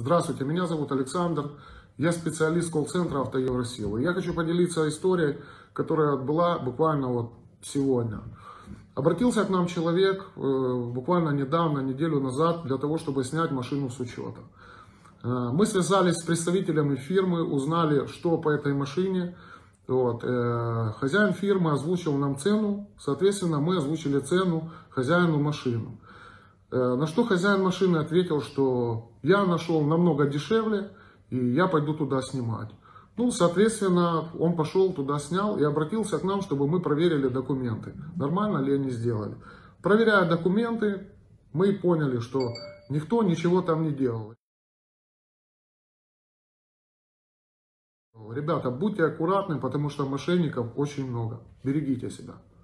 Здравствуйте, меня зовут Александр, я специалист колл-центра «АвтоЕвроСилы». Я хочу поделиться историей, которая была буквально вот сегодня. Обратился к нам человек буквально недавно, неделю назад, для того, чтобы снять машину с учета. Мы связались с представителями фирмы, узнали, что по этой машине. Хозяин фирмы озвучил нам цену, соответственно, мы озвучили цену хозяину машины. На что хозяин машины ответил, что я нашел намного дешевле, и я пойду туда снимать. Ну, соответственно, он пошел туда, снял и обратился к нам, чтобы мы проверили документы. Нормально ли они сделали. Проверяя документы, мы поняли, что никто ничего там не делал. Ребята, будьте аккуратны, потому что мошенников очень много. Берегите себя.